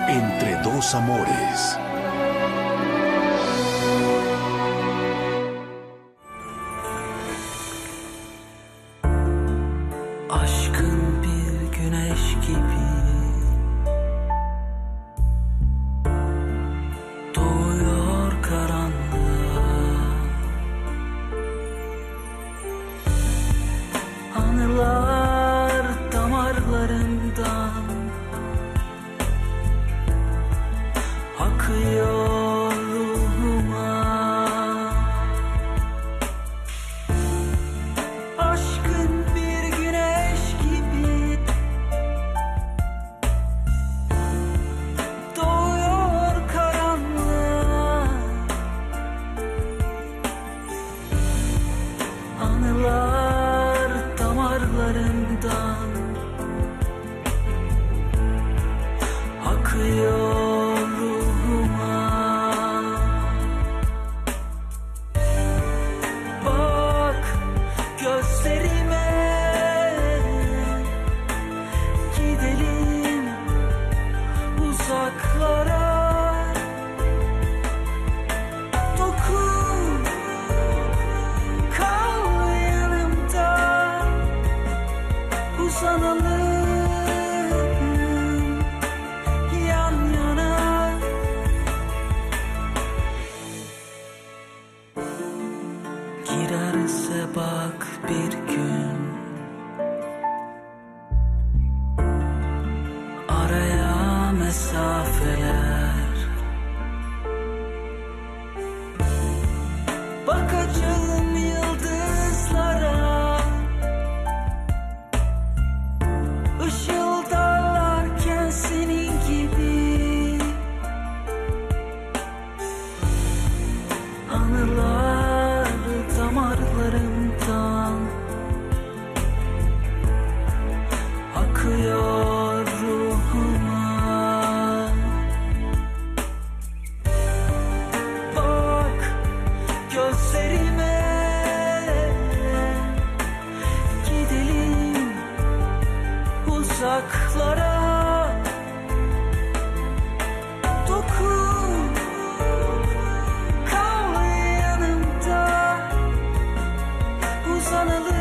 Entre dos amores. Aşkın bir güneş gibi doğuyor karanlığa. Anılar damarlarımdan akıyor ruhuma. Aşkın bir güneş gibi doğuyor karanlığa. Anılar damarlarımdan akıyor ruhuma. Bak gözlerime, gidelim uzaklara. Dokun, kal yanımda, uzanalım yan yana. Girerse bak bir gün araya mesafeler, bakacağım yıldızlara, ışıldarlarken senin gibi. Anılar damarlarımdan akıyor ruhuma. Bak gözlerime, gidelim uzaklara. Dokun, kal yanımda, uzanalım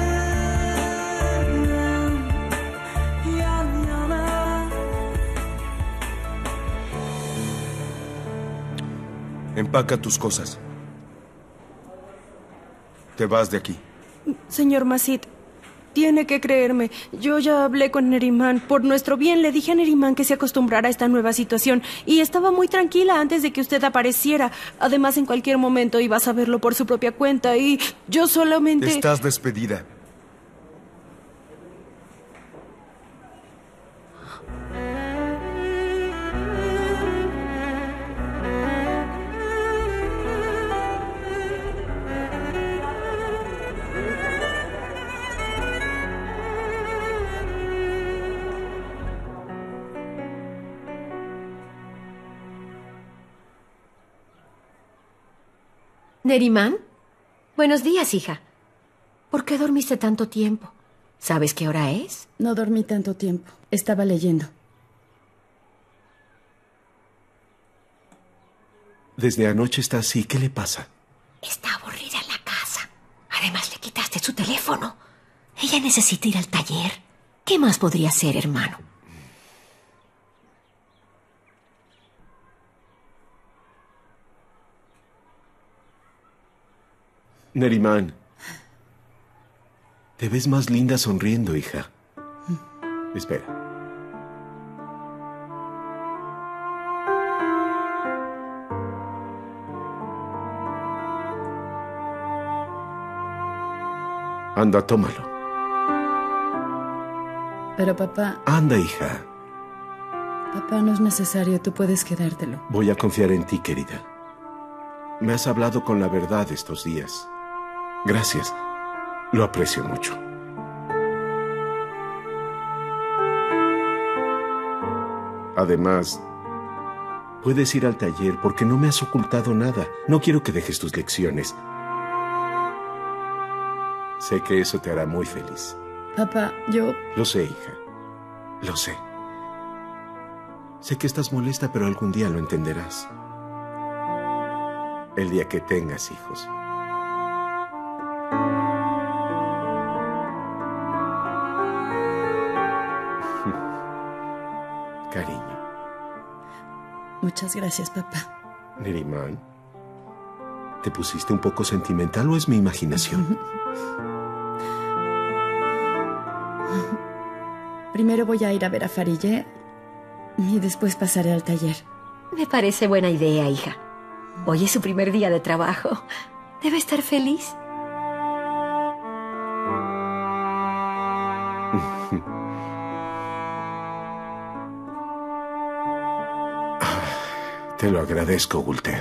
yan yana. Empaca tus cosas. Te vas de aquí. Señor Macid, tiene que creerme. Yo ya hablé con Neriman. Por nuestro bien le dije a Neriman que se acostumbrara a esta nueva situación. Y estaba muy tranquila antes de que usted apareciera. Además, en cualquier momento iba a saberlo por su propia cuenta. Y yo solamente... Estás despedida. ¿Neriman? Buenos días, hija. ¿Por qué dormiste tanto tiempo? ¿Sabes qué hora es? No dormí tanto tiempo. Estaba leyendo. Desde anoche está así. ¿Qué le pasa? Está aburrida en la casa. Además, le quitaste su teléfono. Ella necesita ir al taller. ¿Qué más podría hacer, hermano? Neriman, te ves más linda sonriendo, hija. Espera. Anda, tómalo. Pero papá... Anda, hija. Papá, no es necesario. Tú puedes quedártelo. Voy a confiar en ti, querida. Me has hablado con la verdad estos días. Gracias. Lo aprecio mucho. Además, puedes ir al taller porque no me has ocultado nada. No quiero que dejes tus lecciones. Sé que eso te hará muy feliz. Papá, yo... Lo sé, hija. Lo sé. Sé que estás molesta, pero algún día lo entenderás. El día que tengas hijos. Cariño. Muchas gracias, papá. Neriman, ¿te pusiste un poco sentimental o es mi imaginación? Primero voy a ir a ver a Farille y después pasaré al taller. Me parece buena idea, hija. Hoy es su primer día de trabajo. Debe estar feliz. Te lo agradezco, Gulter.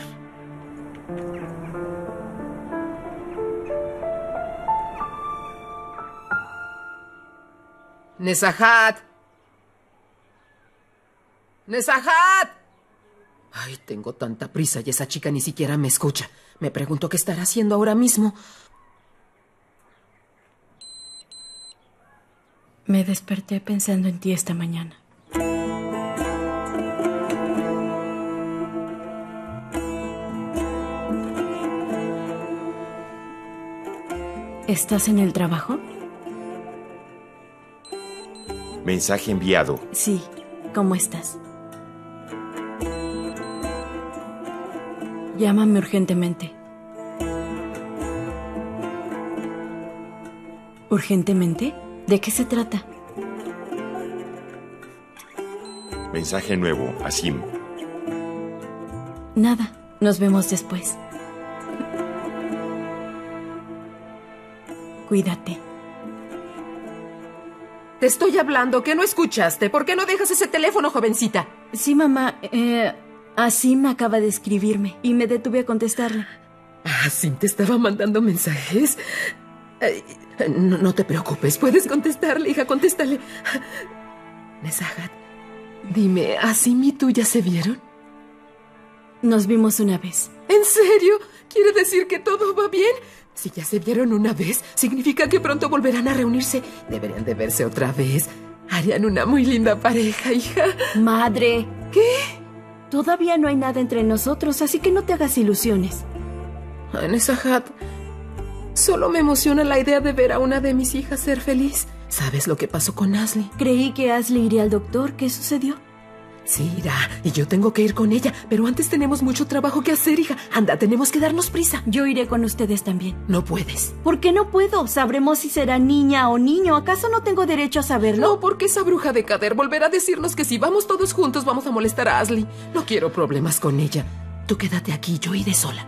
¡Nezahat! ¡Nezahat! Ay, tengo tanta prisa y esa chica ni siquiera me escucha. Me pregunto qué estará haciendo ahora mismo. Me desperté pensando en ti esta mañana. ¿Estás en el trabajo? Mensaje enviado. Sí. ¿Cómo estás? Llámame urgentemente. ¿Urgentemente? ¿De qué se trata? Mensaje nuevo, Asim. Nada. Nos vemos después. Cuídate. Te estoy hablando, ¿qué no escuchaste? ¿Por qué no dejas ese teléfono, jovencita? Sí, mamá. Asim acaba de escribirme y me detuve a contestarle. ¿Asim te estaba mandando mensajes? No te preocupes, puedes contestarle, hija, contéstale. Nezahat, dime, ¿Asim y tú ya se vieron? Nos vimos una vez. ¿En serio? ¿Quiere decir que todo va bien? Si ya se vieron una vez, significa que pronto volverán a reunirse. Deberían de verse otra vez. Harían una muy linda pareja, hija. Madre. ¿Qué? Todavía no hay nada entre nosotros, así que no te hagas ilusiones. Nezahat, solo me emociona la idea de ver a una de mis hijas ser feliz. ¿Sabes lo que pasó con Ashley? Creí que Ashley iría al doctor. ¿Qué sucedió? Sí, irá, y yo tengo que ir con ella, pero antes tenemos mucho trabajo que hacer, hija. Anda, tenemos que darnos prisa. Yo iré con ustedes también. No puedes. ¿Por qué no puedo? Sabremos si será niña o niño. ¿Acaso no tengo derecho a saberlo? No, porque esa bruja de Kader volverá a decirnos que si vamos todos juntos vamos a molestar a Ashley. No quiero problemas con ella. Tú quédate aquí, yo iré sola.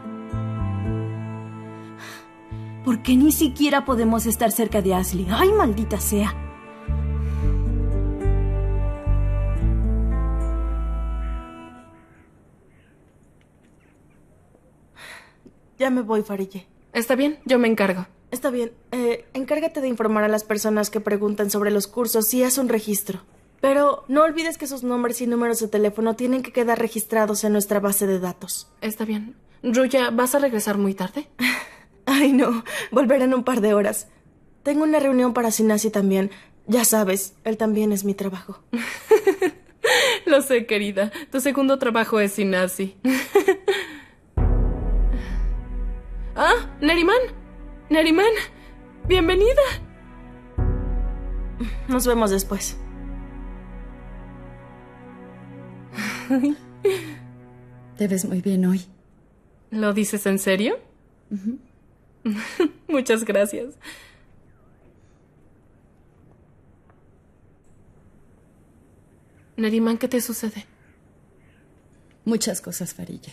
¿Por qué ni siquiera podemos estar cerca de Ashley? ¡Ay, maldita sea! Ya me voy, Farille. Está bien, yo me encargo. Está bien. Encárgate de informar a las personas que preguntan sobre los cursos y haz un registro. Pero no olvides que sus nombres y números de teléfono tienen que quedar registrados en nuestra base de datos. Está bien. Ruya, ¿vas a regresar muy tarde? Ay, no. Volveré en un par de horas. Tengo una reunión para Sinasi también. Ya sabes, él también es mi trabajo. Lo sé, querida. Tu segundo trabajo es Sinasi. ¡Ah! ¡Neriman! ¡Neriman! ¡Bienvenida! Nos vemos después. Te ves muy bien hoy. ¿Lo dices en serio? Muchas gracias. Neriman, ¿qué te sucede? Muchas cosas, Farille.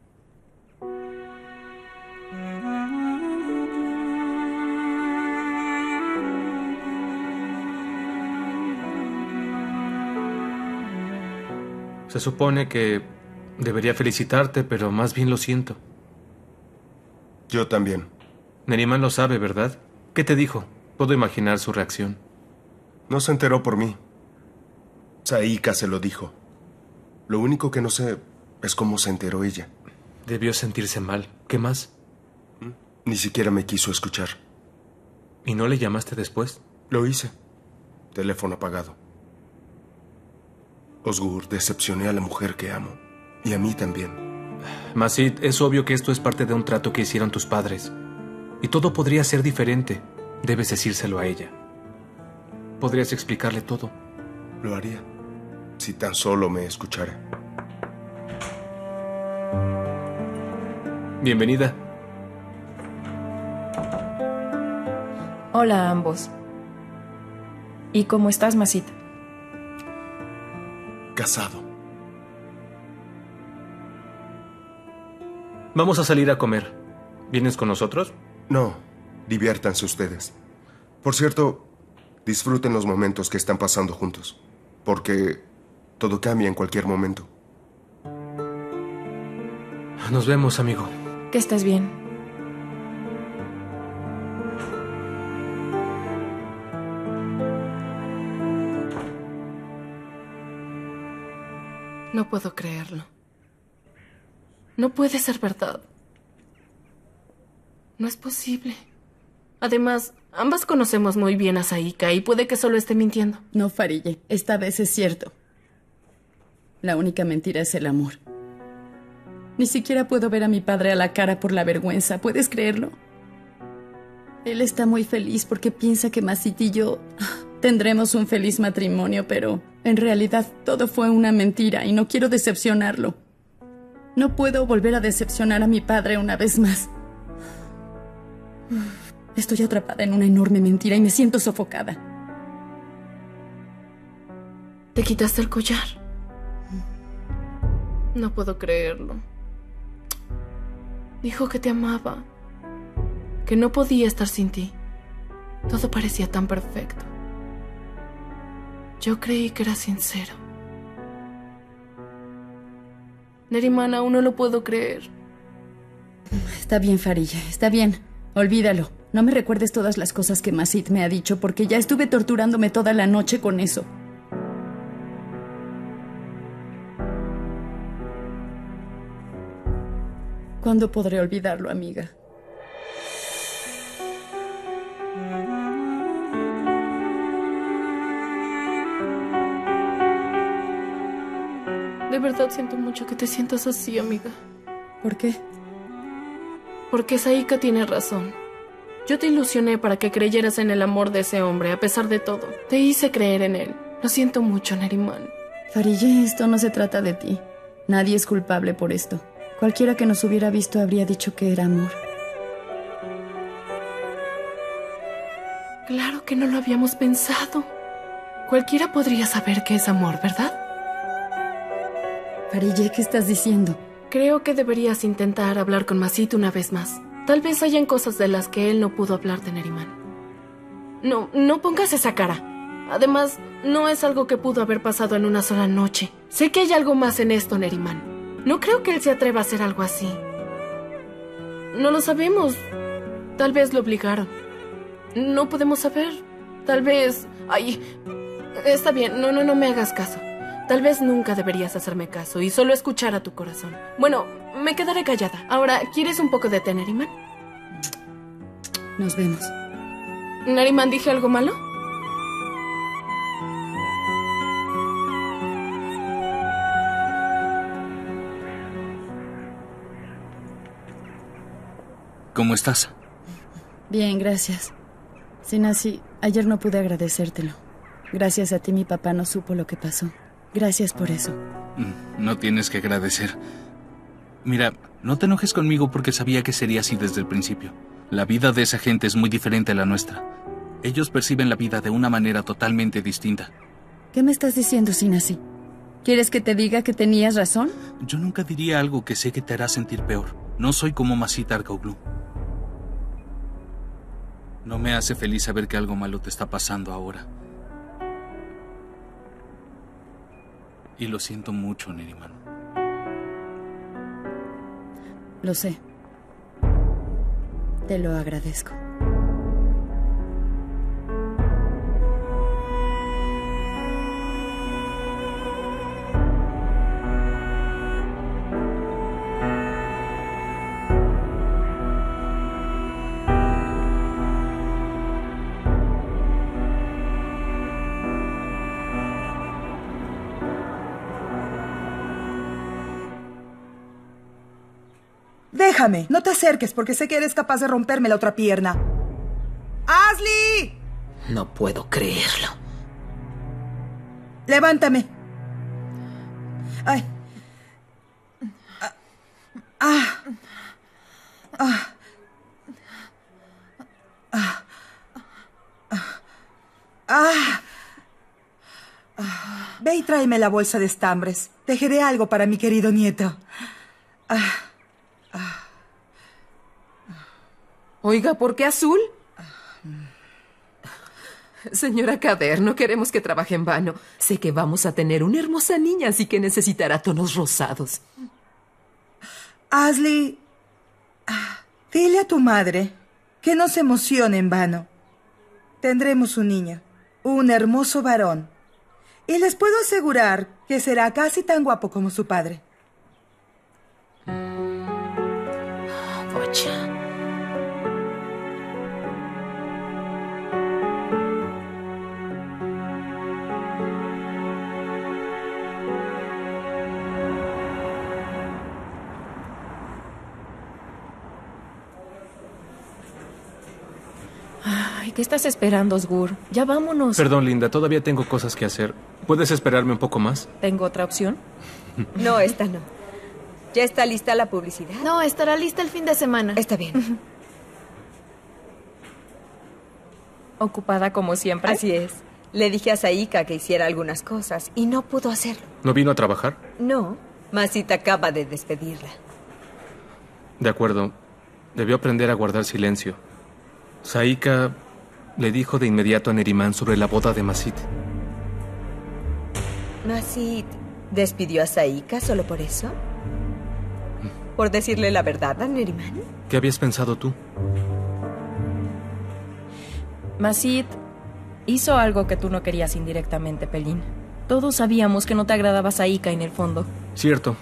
Se supone que debería felicitarte, pero más bien lo siento. Yo también. Neriman lo sabe, ¿verdad? ¿Qué te dijo? Puedo imaginar su reacción. No se enteró por mí. Saika se lo dijo. Lo único que no sé es cómo se enteró ella. Debió sentirse mal. ¿Qué más? Ni siquiera me quiso escuchar. ¿Y no le llamaste después? Lo hice. Teléfono apagado. Osgur, decepcioné a la mujer que amo. Y a mí también. Masit, es obvio que esto es parte de un trato que hicieron tus padres. Y todo podría ser diferente. Debes decírselo a ella. Podrías explicarle todo. Lo haría, si tan solo me escuchara. Bienvenida. Hola a ambos. ¿Y cómo estás, Masit? Casado. Vamos a salir a comer. ¿Vienes con nosotros? No, diviértanse ustedes. Por cierto, disfruten los momentos que están pasando juntos, porque todo cambia en cualquier momento. Nos vemos, amigo. Que estés bien. No puedo creerlo. No puede ser verdad. No es posible. Además, ambas conocemos muy bien a Saika y puede que solo esté mintiendo. No, Farille, esta vez es cierto. La única mentira es el amor. Ni siquiera puedo ver a mi padre a la cara por la vergüenza. ¿Puedes creerlo? Él está muy feliz porque piensa que Masit y yo tendremos un feliz matrimonio, pero en realidad todo fue una mentira y no quiero decepcionarlo. No puedo volver a decepcionar a mi padre una vez más. Estoy atrapada en una enorme mentira y me siento sofocada. ¿Te quitaste el collar? No puedo creerlo. Dijo que te amaba, que no podía estar sin ti. Todo parecía tan perfecto. Yo creí que era sincero. Neriman, aún no lo puedo creer. Está bien, Farille, está bien. Olvídalo. No me recuerdes todas las cosas que Masit me ha dicho porque ya estuve torturándome toda la noche con eso. ¿Cuándo podré olvidarlo, amiga? De verdad siento mucho que te sientas así, amiga. ¿Por qué? Porque Saika tiene razón. Yo te ilusioné para que creyeras en el amor de ese hombre, a pesar de todo. Te hice creer en él. Lo siento mucho, Neriman. Farille, esto no se trata de ti. Nadie es culpable por esto. Cualquiera que nos hubiera visto habría dicho que era amor. Claro que no lo habíamos pensado. Cualquiera podría saber que es amor, ¿verdad? Farille, ¿qué estás diciendo? Creo que deberías intentar hablar con Masit una vez más. Tal vez hayan cosas de las que él no pudo hablar de Neriman. No pongas esa cara. Además, no es algo que pudo haber pasado en una sola noche. Sé que hay algo más en esto, Neriman. No creo que él se atreva a hacer algo así. No lo sabemos. Tal vez lo obligaron. No podemos saber. Tal vez... Ay, está bien, no me hagas caso. Tal vez nunca deberías hacerme caso y solo escuchar a tu corazón. Bueno, me quedaré callada. Ahora, ¿quieres un poco de té, Neriman? Nos vemos. ¿Neriman, dije algo malo? ¿Cómo estás? Bien, gracias. Sinasi, ayer no pude agradecértelo. Gracias a ti mi papá no supo lo que pasó. Gracias por eso. No tienes que agradecer. Mira, no te enojes conmigo porque sabía que sería así desde el principio. La vida de esa gente es muy diferente a la nuestra. Ellos perciben la vida de una manera totalmente distinta. ¿Qué me estás diciendo, Sinasi? ¿Quieres que te diga que tenías razón? Yo nunca diría algo que sé que te hará sentir peor. No soy como Masit Arkauglu. No me hace feliz saber que algo malo te está pasando ahora. Y lo siento mucho, Neriman. Lo sé. Te lo agradezco. Déjame, no te acerques porque sé que eres capaz de romperme la otra pierna. ¡Ashley! No puedo creerlo. Levántame. Ay. Ve y tráeme la bolsa de estambres. Tejeré algo para mi querido nieto. Oiga, ¿por qué azul? Señora Kader, no queremos que trabaje en vano. Sé que vamos a tener una hermosa niña, así que necesitará tonos rosados. Ashley, dile a tu madre que no se emocione en vano. Tendremos un niño, un hermoso varón. Y les puedo asegurar que será casi tan guapo como su padre. Bocha. Ay, ¿qué estás esperando, Osgur? Ya vámonos. Perdón, Linda, todavía tengo cosas que hacer. ¿Puedes esperarme un poco más? ¿Tengo otra opción? No, esta no. ¿Ya está lista la publicidad? No, estará lista el fin de semana. Está bien. ¿Ocupada como siempre? Así es. Le dije a Saika que hiciera algunas cosas y no pudo hacerlo. ¿No vino a trabajar? No, Masita acaba de despedirla. De acuerdo. Debió aprender a guardar silencio. Saika le dijo de inmediato a Neriman sobre la boda de Masit. ¿Masit despidió a Saika solo por eso? ¿Por decirle la verdad a Neriman? ¿Qué habías pensado tú? Masit hizo algo que tú no querías indirectamente, Pelín. Todos sabíamos que no te agradaba Saika en el fondo. Cierto.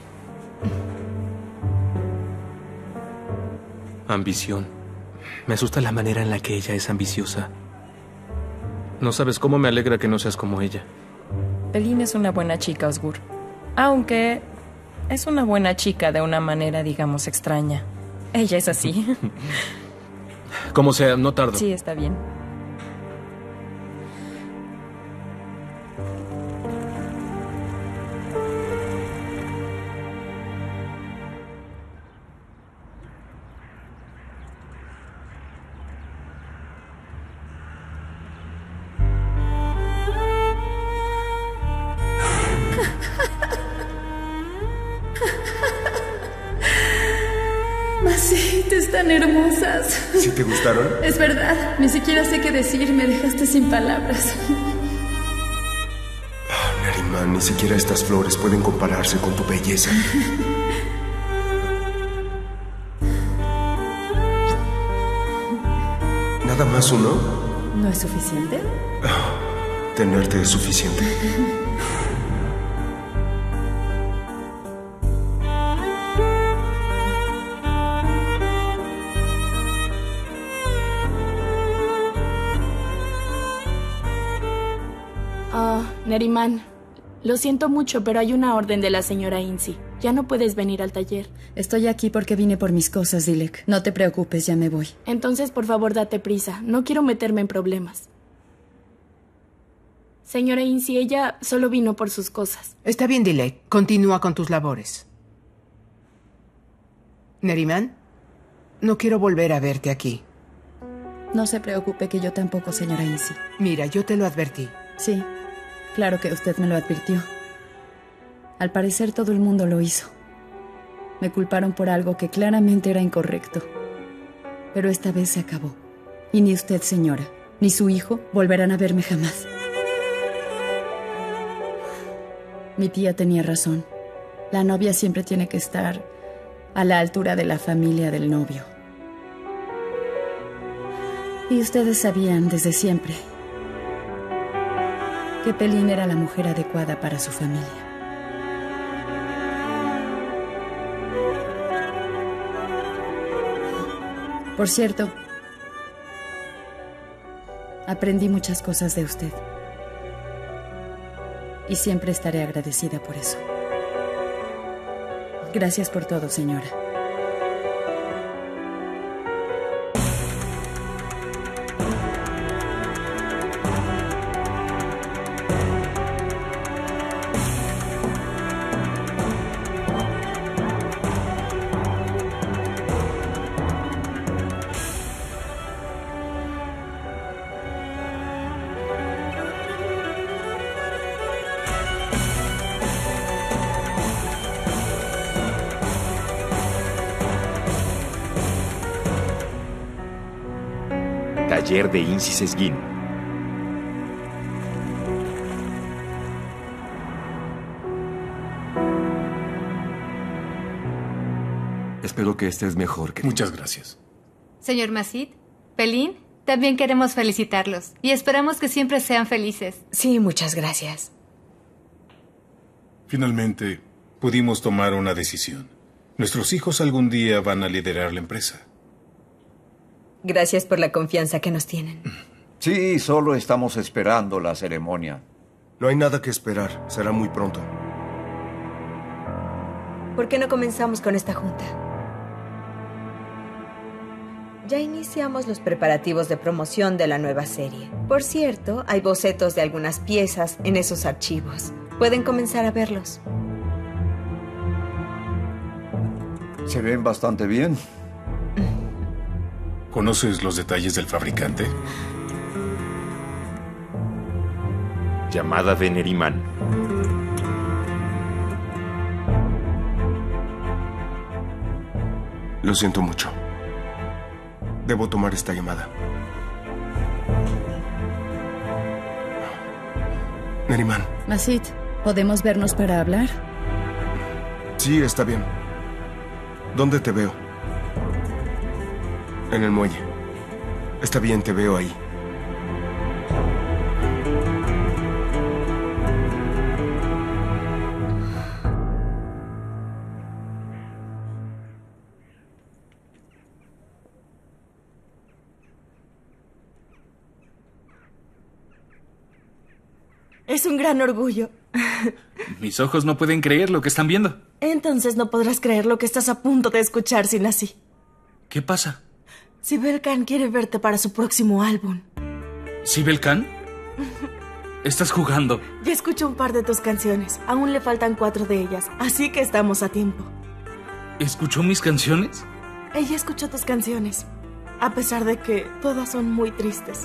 Ambición. Me asusta la manera en la que ella es ambiciosa. No sabes cómo me alegra que no seas como ella. Pelín es una buena chica, Osgur. Aunque es una buena chica de una manera, digamos, extraña. Ella es así. Como sea, no tardo. Sí, está bien. Masit, están hermosas. ¿Sí te gustaron? Es verdad, ni siquiera sé qué decir, me dejaste sin palabras. Neriman, ni siquiera estas flores pueden compararse con tu belleza. ¿Nada más uno? ¿No es suficiente? Tenerte es suficiente. Neriman, lo siento mucho, pero hay una orden de la señora Insi. Ya no puedes venir al taller. Estoy aquí porque vine por mis cosas, Dilek. No te preocupes, ya me voy. Entonces, por favor, date prisa. No quiero meterme en problemas. Señora Insi, ella solo vino por sus cosas. Está bien, Dilek. Continúa con tus labores. Neriman, no quiero volver a verte aquí. No se preocupe, que yo tampoco, señora Insi. Mira, yo te lo advertí. Sí, claro que usted me lo advirtió. Al parecer todo el mundo lo hizo. Me culparon por algo que claramente era incorrecto. Pero esta vez se acabó. Y ni usted, señora, ni su hijo volverán a verme jamás. Mi tía tenía razón. La novia siempre tiene que estar a la altura de la familia del novio. Y ustedes sabían desde siempre que Pelín era la mujer adecuada para su familia. Por cierto, aprendí muchas cosas de usted. Y siempre estaré agradecida por eso. Gracias por todo, señora. taller de Insi Sesguin. Espero que estés mejor. Muchas gracias. Señor Masit, Pelín, también queremos felicitarlos y esperamos que siempre sean felices. Sí, muchas gracias. Finalmente, pudimos tomar una decisión. Nuestros hijos algún día van a liderar la empresa. Gracias por la confianza que nos tienen. Sí, solo estamos esperando la ceremonia. No hay nada que esperar. Será muy pronto. ¿Por qué no comenzamos con esta junta? Ya iniciamos los preparativos de promoción de la nueva serie. Por cierto, hay bocetos de algunas piezas en esos archivos. Pueden comenzar a verlos. Se ven bastante bien. ¿Conoces los detalles del fabricante? Llamada de Neriman. Lo siento mucho. Debo tomar esta llamada. Neriman. Masit, ¿podemos vernos para hablar? Sí, está bien. ¿Dónde te veo? En el muelle. Está bien, te veo ahí. Es un gran orgullo. Mis ojos no pueden creer lo que están viendo. Entonces no podrás creer lo que estás a punto de escuchar, Sinasi. ¿Qué pasa? Sibel Khan quiere verte para su próximo álbum. ¿Sibel Khan? ¿Estás jugando? Ya escucho un par de tus canciones. Aún le faltan 4 de ellas, así que estamos a tiempo. ¿Escuchó mis canciones? Ella escuchó tus canciones, a pesar de que todas son muy tristes.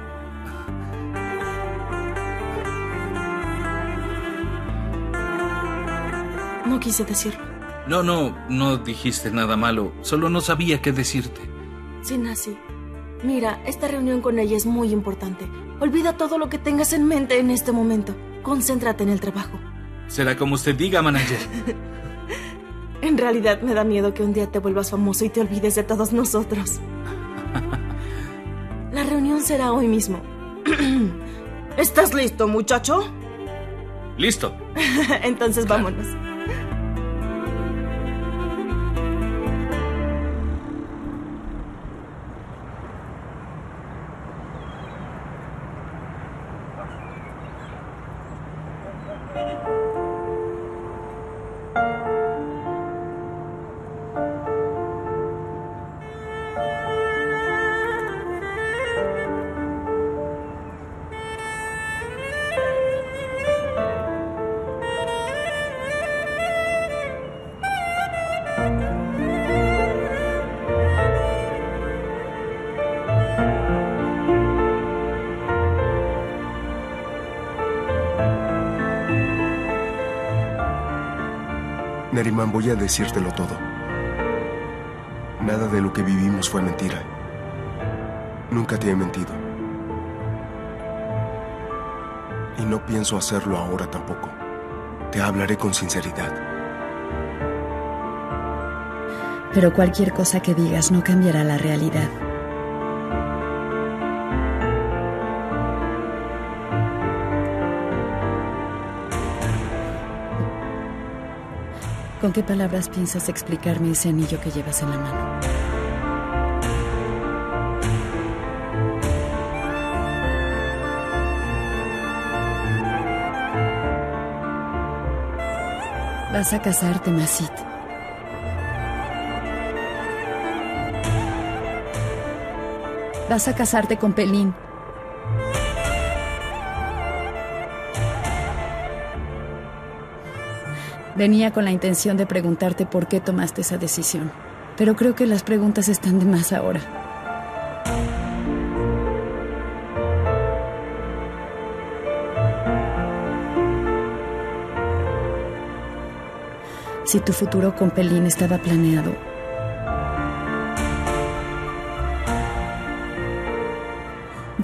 No quise decirlo. No dijiste nada malo. Solo no sabía qué decirte. Sinasi, mira, esta reunión con ella es muy importante. Olvida todo lo que tengas en mente en este momento. Concéntrate en el trabajo. Será como usted diga, manager. En realidad me da miedo que un día te vuelvas famoso y te olvides de todos nosotros. La reunión será hoy mismo. ¿Estás listo, muchacho? Listo. Entonces vámonos. Neriman, voy a decírtelo todo. Nada de lo que vivimos fue mentira. Nunca te he mentido. Y no pienso hacerlo ahora tampoco. Te hablaré con sinceridad. Pero cualquier cosa que digas no cambiará la realidad. ¿Con qué palabras piensas explicarme ese anillo que llevas en la mano? Vas a casarte, Masit. Vas a casarte con Pelín. Venía con la intención de preguntarte por qué tomaste esa decisión, pero creo que las preguntas están de más ahora. Si tu futuro con Pelín estaba planeado,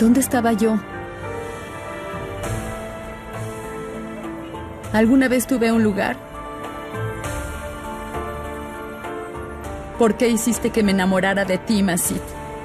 ¿Dónde estaba yo? ¿Alguna vez tuve un lugar? ¿Por qué hiciste que me enamorara de ti, Masit?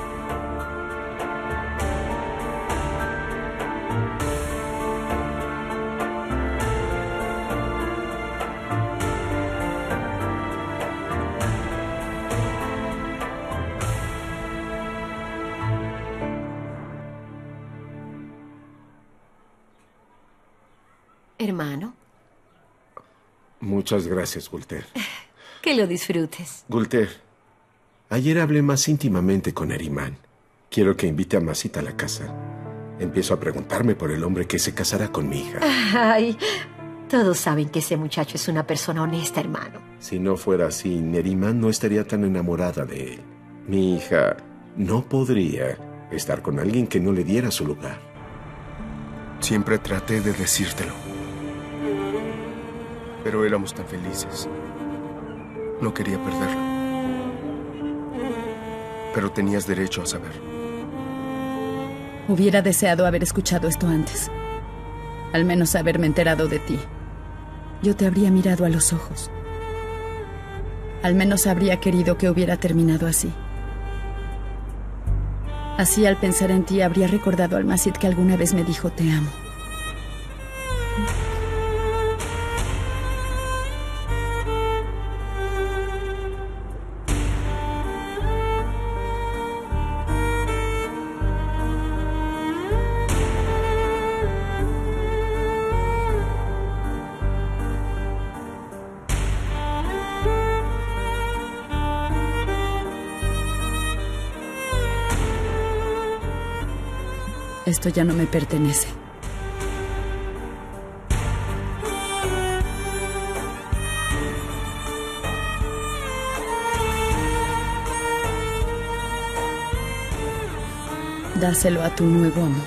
Hermano, Muchas gracias, Gulter. que lo disfrutes. Gulter, ayer hablé más íntimamente con Neriman. Quiero que invite a Masit a la casa. Empiezo a preguntarme por el hombre que se casará con mi hija. Ay, todos saben que ese muchacho es una persona honesta, hermano. Si no fuera así, Neriman no estaría tan enamorada de él. Mi hija no podría estar con alguien que no le diera su lugar. Siempre traté de decírtelo. Pero éramos tan felices. No quería perderlo. Pero tenías derecho a saber. Hubiera deseado haber escuchado esto antes. Al menos haberme enterado de ti. Yo te habría mirado a los ojos. Al menos habría querido que hubiera terminado así. Así, al pensar en ti, habría recordado al Masit que alguna vez me dijo te amo. Esto ya no me pertenece. Dáselo a tu nuevo amor.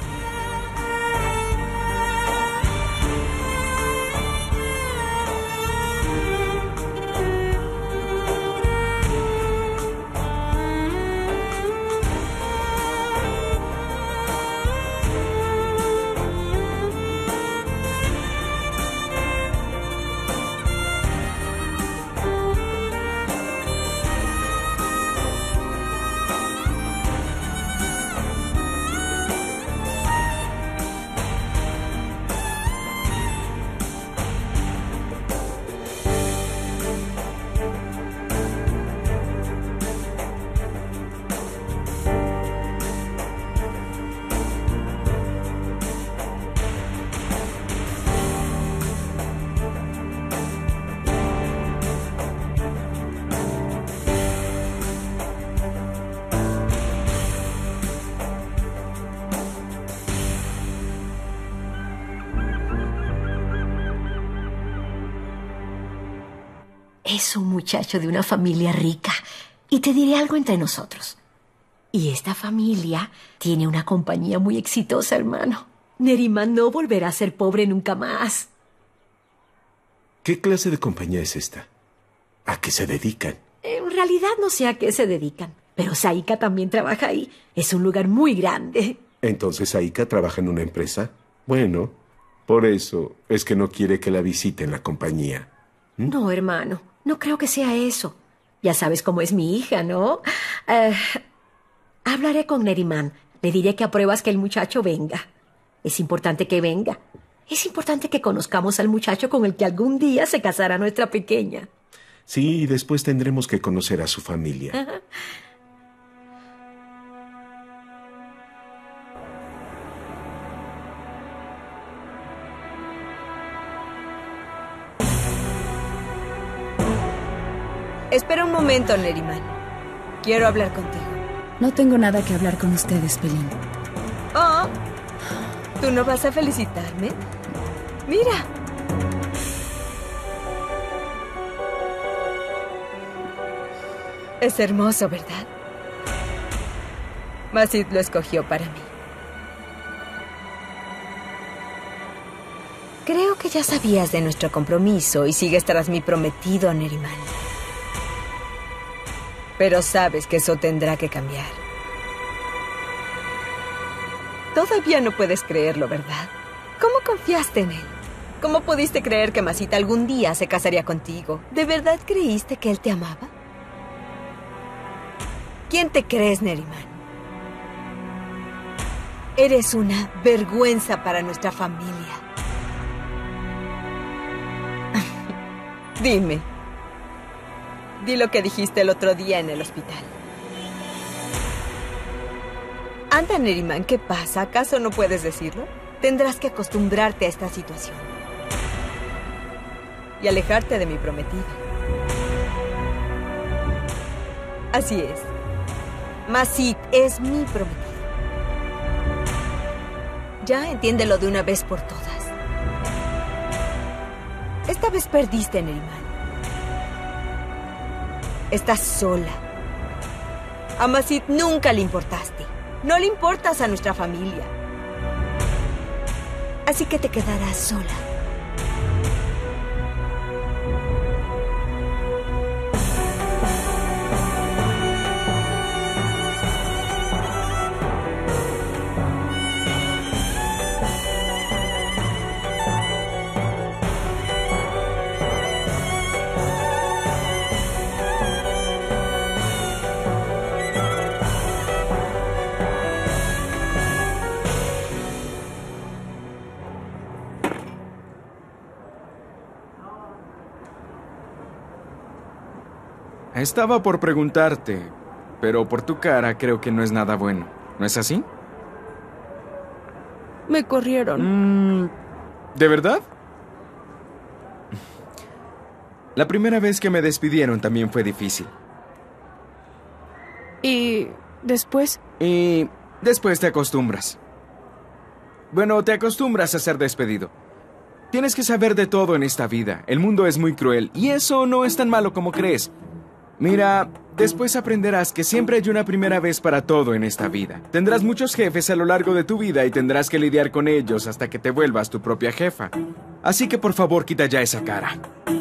Es un muchacho de una familia rica. Y te diré algo entre nosotros. Y esta familia tiene una compañía muy exitosa, hermano. Neriman no volverá a ser pobre nunca más. ¿Qué clase de compañía es esta? ¿A qué se dedican? En realidad no sé a qué se dedican. Pero Saika también trabaja ahí. Es un lugar muy grande. ¿Entonces Saika trabaja en una empresa? Bueno, por eso es que no quiere que la visite en la compañía. No, hermano. No creo que sea eso. Ya sabes cómo es mi hija, ¿no? Hablaré con Neriman. Le diré que apruebas que el muchacho venga. Es importante que venga. Es importante que conozcamos al muchacho con el que algún día se casará nuestra pequeña. Sí, y después tendremos que conocer a su familia. Ajá. Espera un momento, Neriman. Quiero hablar contigo. No tengo nada que hablar con ustedes, Pelín. Oh, ¿tú no vas a felicitarme? Mira. Es hermoso, ¿verdad? Masit lo escogió para mí. Creo que ya sabías de nuestro compromiso y sigues tras mi prometido, Neriman. Pero sabes que eso tendrá que cambiar. Todavía no puedes creerlo, ¿verdad? ¿Cómo confiaste en él? ¿Cómo pudiste creer que Masita algún día se casaría contigo? ¿De verdad creíste que él te amaba? ¿Quién te crees, Neriman? Eres una vergüenza para nuestra familia. Dime. Di lo que dijiste el otro día en el hospital. Anda, Neriman, ¿qué pasa? ¿Acaso no puedes decirlo? Tendrás que acostumbrarte a esta situación. Y alejarte de mi prometida. Así es. Masit es mi prometida. Ya entiéndelo de una vez por todas. Esta vez perdiste, Neriman. Estás sola. A Masit nunca le importaste. No le importas a nuestra familia. Así que te quedarás sola. Estaba por preguntarte, pero por tu cara creo que no es nada bueno. ¿No es así? Me corrieron. ¿De verdad? La primera vez que me despidieron también fue difícil. ¿Y después? Y después te acostumbras. Bueno, te acostumbras a ser despedido. Tienes que saber de todo en esta vida. El mundo es muy cruel y eso no es tan malo como crees. Mira, después aprenderás que siempre hay una primera vez para todo en esta vida. Tendrás muchos jefes a lo largo de tu vida y tendrás que lidiar con ellos hasta que te vuelvas tu propia jefa. Así que por favor quita ya esa cara.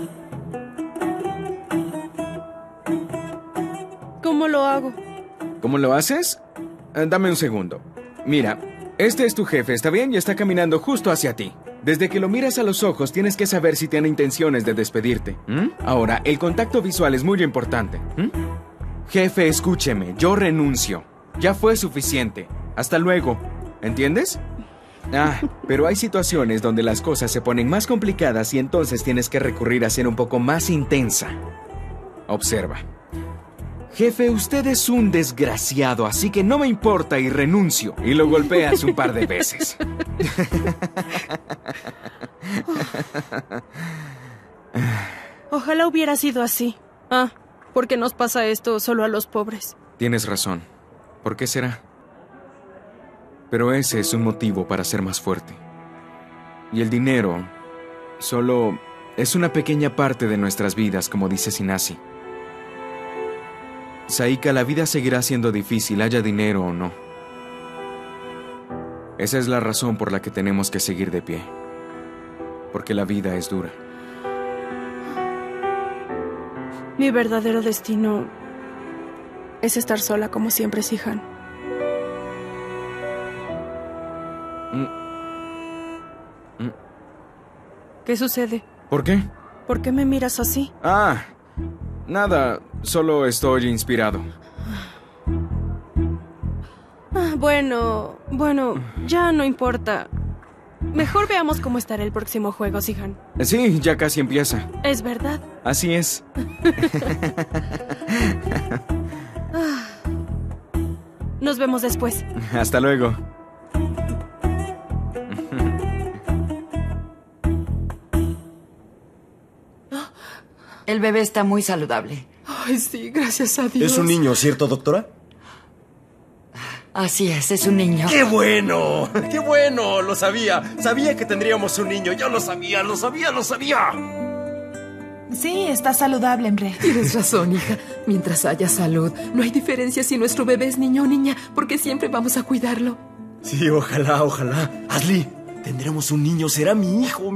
¿Cómo lo hago? ¿Cómo lo haces? Dame un segundo. Mira, este es tu jefe, ¿está bien? Y está caminando justo hacia ti. Desde que lo miras a los ojos, tienes que saber si tiene intenciones de despedirte. Ahora, el contacto visual es muy importante. Jefe, escúcheme, yo renuncio. Ya fue suficiente. Hasta luego. ¿Entiendes? Pero hay situaciones donde las cosas se ponen más complicadas y entonces tienes que recurrir a ser un poco más intensa. Observa. Jefe, usted es un desgraciado, así que no me importa y renuncio. Y lo golpeas un par de veces. Ojalá hubiera sido así. ¿Por qué nos pasa esto solo a los pobres? Tienes razón. ¿Por qué será? Pero ese es un motivo para ser más fuerte. Y el dinero solo es una pequeña parte de nuestras vidas, como dice Sinasi. Saika, la vida seguirá siendo difícil, haya dinero o no. Esa es la razón por la que tenemos que seguir de pie. Porque la vida es dura. Mi verdadero destino es estar sola como siempre, Sihan. ¿Qué sucede? ¿Por qué? ¿Por qué me miras así? Nada, solo estoy inspirado. Bueno, ya no importa. Mejor veamos cómo estará el próximo juego, Sihan. Sí, ya casi empieza. ¿Es verdad? Así es. Nos vemos después. Hasta luego. El bebé está muy saludable. Ay, sí, gracias a Dios. Es un niño, ¿cierto, doctora? Así es un niño. ¡Qué bueno! ¡Qué bueno! Lo sabía. Sabía que tendríamos un niño. Yo lo sabía. Sí, está saludable, Emre. Tienes razón, hija. Mientras haya salud, no hay diferencia si nuestro bebé es niño o niña, porque siempre vamos a cuidarlo. Sí, ojalá. Ashley, tendremos un niño. Será mi hijo.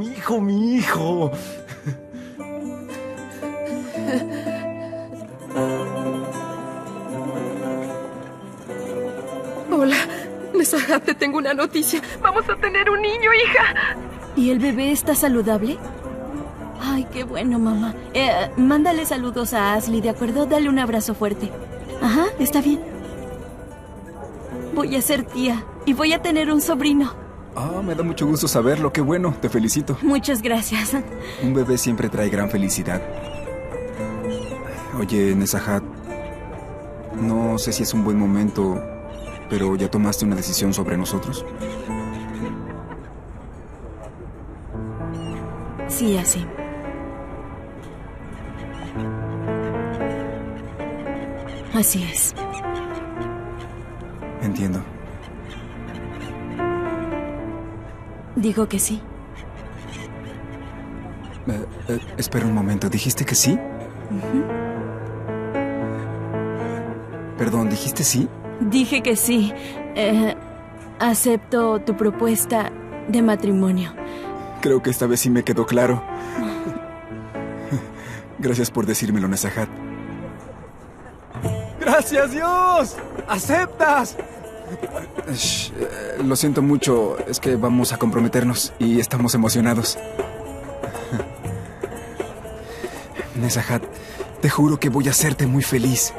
Hola, Nezahat, te tengo una noticia. Vamos a tener un niño, hija. ¿Y el bebé está saludable? Ay, qué bueno, mamá. Mándale saludos a Ashley, ¿de acuerdo? Dale un abrazo fuerte. Ajá, está bien. Voy a ser tía y voy a tener un sobrino. Ah, me da mucho gusto saberlo. Qué bueno, te felicito. Muchas gracias. Un bebé siempre trae gran felicidad. Oye, Nezahat, no sé si es un buen momento, pero ¿ya tomaste una decisión sobre nosotros? Sí, así. Así es. Entiendo. Digo que sí. Espera un momento, ¿dijiste que sí? Perdón, ¿dijiste sí? Dije que sí. Acepto tu propuesta de matrimonio. Creo que esta vez sí me quedó claro. Gracias por decírmelo, Nezahat. ¡Gracias, Dios! ¡Aceptas! Lo siento mucho, es que vamos a comprometernos y estamos emocionados. Nezahat, te juro que voy a hacerte muy feliz.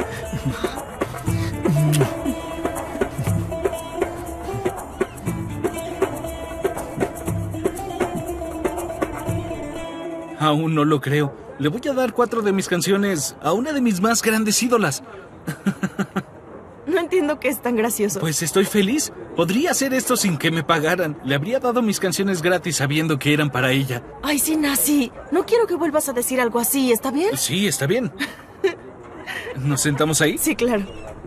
Aún no lo creo. Le voy a dar 4 de mis canciones a una de mis más grandes ídolas. No entiendo qué es tan gracioso. Pues estoy feliz. Podría hacer esto sin que me pagaran. Le habría dado mis canciones gratis sabiendo que eran para ella. Ay, sí, Nasi. No quiero que vuelvas a decir algo así, ¿está bien? Sí, está bien. ¿Nos sentamos ahí? Sí, claro.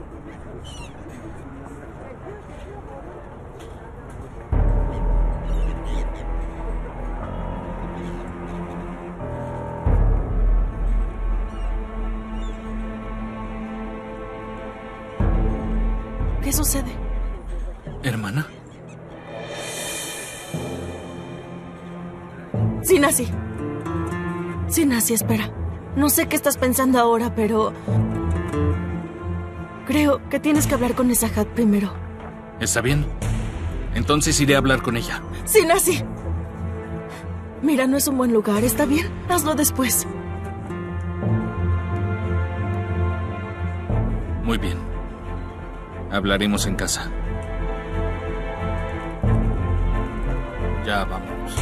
¿Qué sucede? ¿Hermana? Sí, Nasi. Sí, Nasi, espera. No sé qué estás pensando ahora, pero... creo que tienes que hablar con Nezahat primero. ¿Está bien? Entonces iré a hablar con ella. Sí, Nasi. Mira, no es un buen lugar, ¿está bien? Hazlo después. Muy bien. Hablaremos en casa. Ya vamos.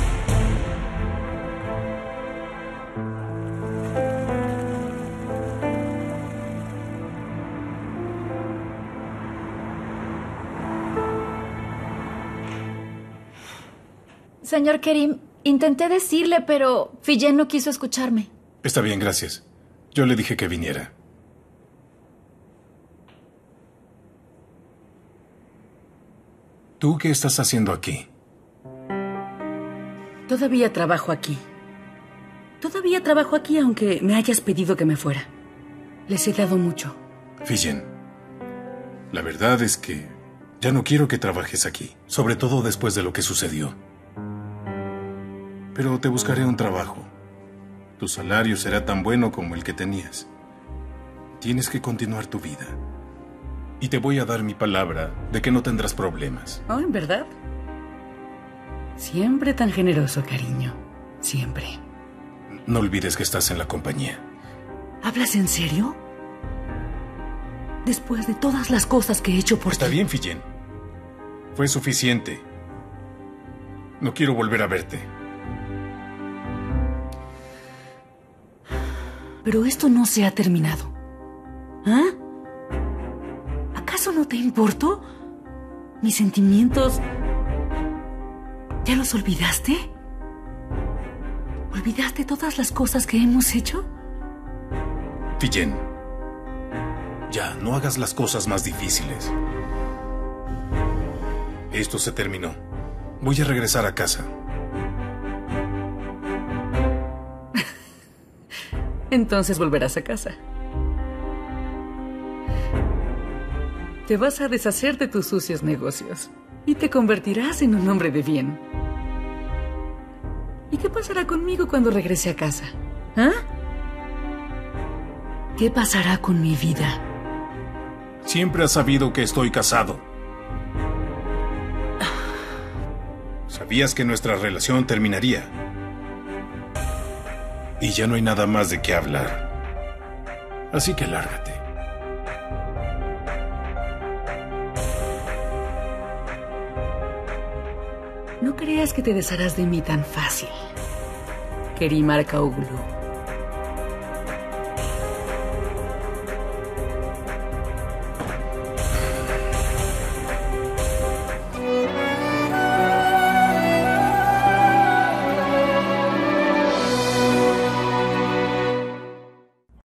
Señor Kerim, intenté decirle, pero Fijen no quiso escucharme. Está bien, gracias. Yo le dije que viniera. ¿Tú qué estás haciendo aquí? Todavía trabajo aquí. Todavía trabajo aquí aunque me hayas pedido que me fuera. Les he dado mucho. Fijen, la verdad es que ya no quiero que trabajes aquí, sobre todo después de lo que sucedió. Pero te buscaré un trabajo. Tu salario será tan bueno como el que tenías. Tienes que continuar tu vida. Y te voy a dar mi palabra de que no tendrás problemas. Oh, ¿en verdad? Siempre tan generoso, cariño. Siempre. No olvides que estás en la compañía. ¿Hablas en serio? Después de todas las cosas que he hecho por ti. Está bien, Fijen. Fue suficiente. No quiero volver a verte. Pero esto no se ha terminado. ¿Ah? ¿Acaso no te importó? ¿Mis sentimientos ya los olvidaste? ¿Olvidaste todas las cosas que hemos hecho? Fijen, ya, no hagas las cosas más difíciles. Esto se terminó. Voy a regresar a casa. Entonces volverás a casa. Te vas a deshacer de tus sucios negocios y te convertirás en un hombre de bien. ¿Y qué pasará conmigo cuando regrese a casa? ¿Ah? ¿Qué pasará con mi vida? Siempre has sabido que estoy casado. Sabías que nuestra relación terminaría. Y ya no hay nada más de qué hablar. Así que lárgate. No creas que te desharás de mí tan fácil, Kerim Arkaoglu.